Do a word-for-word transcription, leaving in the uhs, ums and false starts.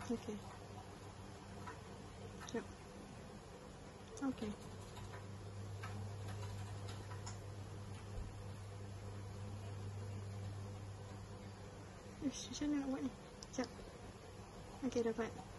Okey. Jap. Okey. Ish, macam mana nak buat ni? Sekejap. Okey, dapat.